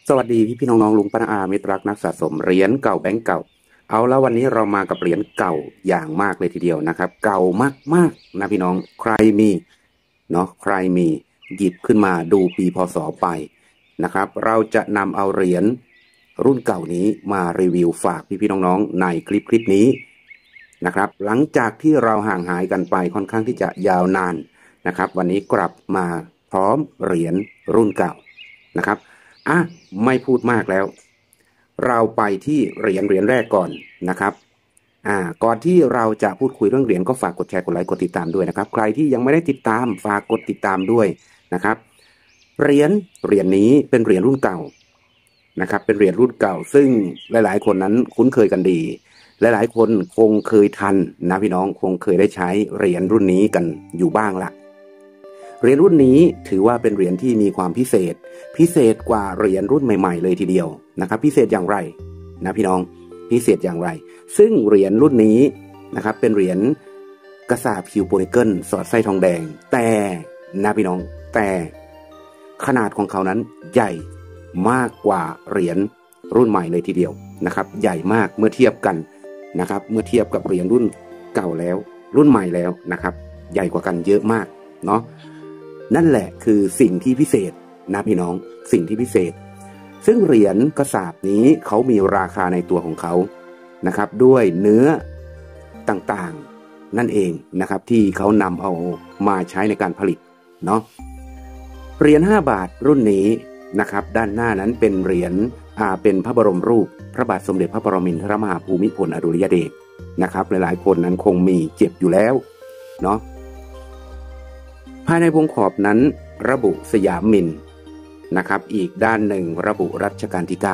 สวัสดีพี่น้องๆลุงป้าอามิตรรักนักสะสมเหรียญเก่าแบงก์เก่าเอาแล้ววันนี้เรามากับเหรียญเก่าอย่างมากเลยทีเดียวนะครับเก่ามากๆนะพี่น้องใครมีเนาะใครมีหยิบขึ้นมาดูปีพศไปนะครับเราจะนำเอาเหรียญรุ่นเก่านี้มารีวิวฝากพี่น้องๆในคลิปนี้นะครับหลังจากที่เราห่างหายกันไปค่อนข้างที่จะยาวนานนะครับวันนี้กลับมาพร้อมเหรียญรุ่นเก่านะครับไม่พูดมากแล้วเราไปที่เหรียญแรกก่อนนะครับก่อนที่เราจะพูดคุยเรื่องเหรียญก็ฝากกดแชร์กดไลค์กดติดตามด้วยนะครับใครที่ยังไม่ได้ติดตามฝากกดติดตามด้วยนะครับเหรียญนี้เป็นเหรียญรุ่นเก่านะครับเป็นเหรียญรุ่นเก่าซึ่งหลายๆคนนั้นคุ้นเคยกันดีหลายๆคนคงเคยทันนะพี่น้องคงเคยได้ใช้เหรียญรุ่นนี้กันอยู่บ้างละเหรียญรุ่นนี้ถือว่าเป็นเหรียญที่มีความพิเศษกว่าเหรียญรุ่นใหม่ๆเลยทีเดียวนะครับพิเศษอย่างไรนะพี่น้องพิเศษอย่างไรซึ่งเหรียญรุ่นนี้นะครับเป็นเหรียญกระสาบคิวโพลิเกิลสอดไส้ทองแดงแต่นะพี่น้องแต่ขนาดของเขานั้นใหญ่มากกว่าเหรียญรุ่นใหม่เลยทีเดียวนะครับใหญ่มากเมื่อเทียบกันนะครับเมื่อเทียบกับเหรียญรุ่นเก่าแล้วรุ่นใหม่แล้วนะครับใหญ่กว่ากันเยอะมากเนาะนั่นแหละคือสิ่งที่พิเศษนะพี่น้องสิ่งที่พิเศษซึ่งเหรียญกระสาบนี้เขามีราคาในตัวของเขานะครับด้วยเนื้อต่างๆนั่นเองนะครับที่เขานำเอามาใช้ในการผลิตเนาะเหรียญ5 บาทรุ่นนี้นะครับด้านหน้านั้นเป็นเหรียญเป็นพระบรมรูปพระบาทสมเด็จพระปรมินทรมหาภูมิพลอดุลยเดชนะครับหลายๆคนนั้นคงมีเก็บอยู่แล้วเนาะภายในวงขอบนั้นระบุสยามมินนะครับอีกด้านหนึ่งระบุรัชกาลที่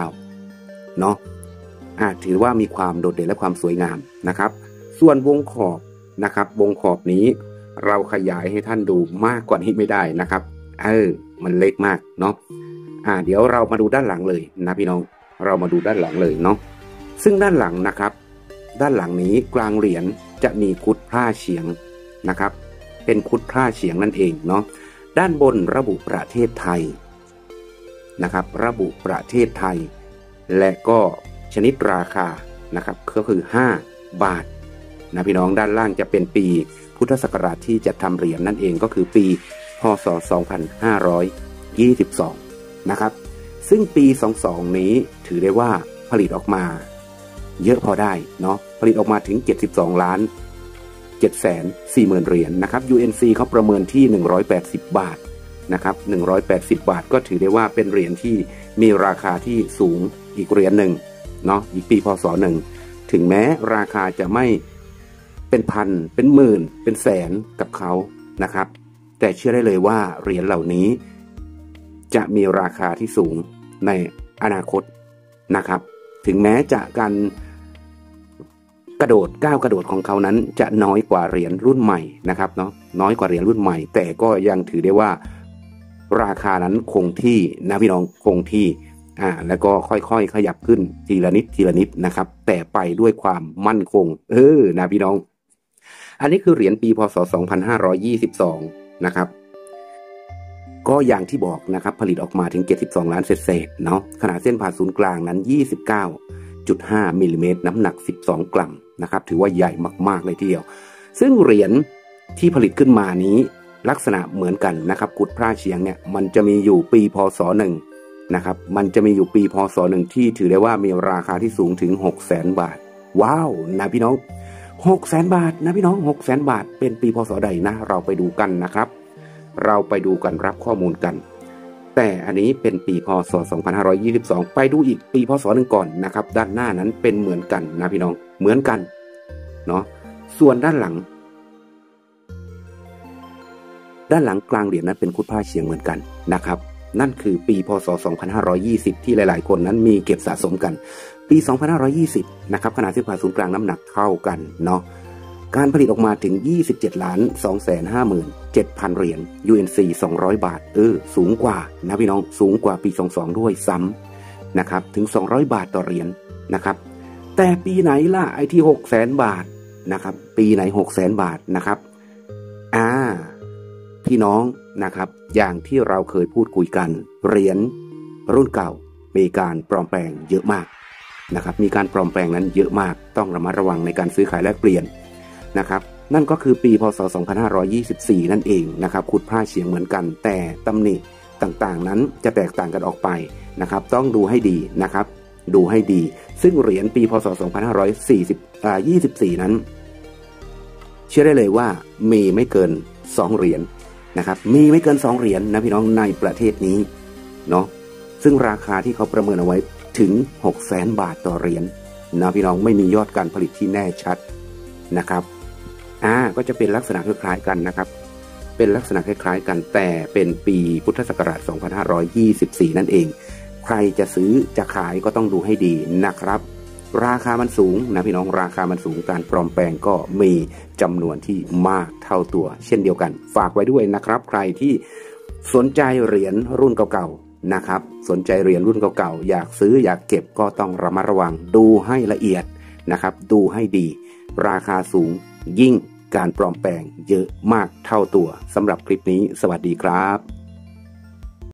9เนาะถือว่ามีความโดดเด่นและความสวยงามนะครับส่วนวงขอบนะครับวงขอบนี้เราขยายให้ท่านดูมากกว่านี้ไม่ได้นะครับมันเล็กมากเนาะเดี๋ยวเรามาดูด้านหลังเลยนะพี่น้องเรามาดูด้านหลังเลยเนาะซึ่งด้านหลังนะครับด้านหลังนี้กลางเหรียญจะมีคุดพร่าเฉียงนะครับเป็นคุดพร่าเฉียงนั่นเองเนาะด้านบนระบุประเทศไทยนะครับระบุประเทศไทยและก็ชนิดราคานะครับก็คือ5 บาทนะพี่น้องด้านล่างจะเป็นปีพุทธศักราชที่จะทำเหรียญนั่นเองก็คือปีพ.ศ. 2522นะครับซึ่งปี22นี้ถือได้ว่าผลิตออกมาเยอะพอได้เนาะผลิตออกมาถึง72,740,000 เหรียญนะครับ UNC เขาประเมินที่180 บาทนะครับ180 บาทก็ถือได้ว่าเป็นเหรียญที่มีราคาที่สูงอีกเหรียญหนึ่งเนาะอีกปีพ.ศ. หนึ่งถึงแม้ราคาจะไม่เป็นพันเป็นหมื่นเป็นแสนกับเขานะครับแต่เชื่อได้เลยว่าเหรียญเหล่านี้จะมีราคาที่สูงในอนาคตนะครับถึงแม้จะการก้าวกระโดดของเขานั้นจะน้อยกว่าเหรียญรุ่นใหม่นะครับเนาะน้อยกว่าเหรียญรุ่นใหม่แต่ก็ยังถือได้ว่าราคานั้นคงที่นะพี่น้องคงที่แล้วก็ค่อยๆขยับขึ้นทีละนิดนะครับแต่ไปด้วยความมั่นคงนะพี่น้องอันนี้คือเหรียญปีพ.ศ. 2522นะครับก็อย่างที่บอกนะครับผลิตออกมาถึง72 ล้านเศษเนาะขนาดเส้นผ่าศูนย์กลางนั้น29.5 มิลลิเมตรน้ำหนัก12 กรัมนะครับถือว่าใหญ่มากๆเลยทีเดียวซึ่งเหรียญที่ผลิตขึ้นมานี้ลักษณะเหมือนกันนะครับกุดพร่าเฉียงเนี่ยมันจะมีอยู่ปีพ.ศ. 1นะครับมันจะมีอยู่ปีพ.ศ. 1ที่ถือได้ว่ามีราคาที่สูงถึง 600,000 บาทว้าวนะพี่น้อง600,000 บาทนะพี่น้อง600,000 บาทเป็นปีพ.ศ. ใดนะเราไปดูกันนะครับเราไปดูกันรับข้อมูลกันแต่อันนี้เป็นปีพ.ศ. 2522ไปดูอีกปีพ.ศ. หนึ่งก่อนนะครับด้านหน้านั้นเป็นเหมือนกันนะพี่น้องเหมือนกันเนาะส่วนด้านหลังกลางเหรียญนั้นเป็นคุดผ้าเฉียงเหมือนกันนะครับนั่นคือปีพ.ศ. 2520ที่หลายๆคนนั้นมีเก็บสะสมกันปี2520นะครับขนาดเส้นผ่าศูนย์กลางน้ำหนักเท่ากันเนาะการผลิตออกมาถึง 27,257,000 เหรียญ UNC 200 บาทสูงกว่านะพี่น้องสูงกว่าปี22ด้วยซ้ำนะครับถึง200 บาทต่อเหรียญนะครับแต่ปีไหนล่ะไอ้ที่600,000 บาทนะครับปีไหน600,000 บาทนะครับพี่น้องนะครับอย่างที่เราเคยพูดคุยกันเหรียญรุ่นเก่ามีการปลอมแปลงเยอะมากนะครับมีการปลอมแปลงนั้นเยอะมากต้องระมัดระวังในการซื้อขายแลกเปลี่ยนนะครับนั่นก็คือปีพศ 2524 นั่นเองนะครับขุดพร่าเฉียงเหมือนกันแต่ตำหนิต่างๆนั้นจะแตกต่างกันออกไปนะครับต้องดูให้ดีนะครับดูให้ดีซึ่งเหรียญปีพศ 2524 นั้นเชื่อได้เลยว่ามีไม่เกิน2เหรียญนะครับมีไม่เกิน2เหรียญนะพี่น้องในประเทศนี้เนาะซึ่งราคาที่เขาประเมินเอาไว้ถึง 600,000 บาทต่อเหรียญนะพี่น้องไม่มียอดการผลิตที่แน่ชัดนะครับก็จะเป็นลักษณะคล้ายๆกันนะครับเป็นลักษณะคล้ายๆกันแต่เป็นปีพุทธศักราช 2524 นั่นเองใครจะซื้อจะขายก็ต้องดูให้ดีนะครับราคามันสูงนะพี่น้องราคามันสูงการปลอมแปลงก็มีจำนวนที่มากเท่าตัวเช่นเดียวกันฝากไว้ด้วยนะครับใครที่สนใจเหรียญรุ่นเก่าๆนะครับสนใจเหรียญรุ่นเก่าๆอยากซื้ออยากเก็บก็ต้องระมัดระวังดูให้ละเอียดนะครับดูให้ดีราคาสูงยิ่งการปลอมแปลงเยอะมากเท่าตัวสำหรับคลิปนี้สวัสดีครับ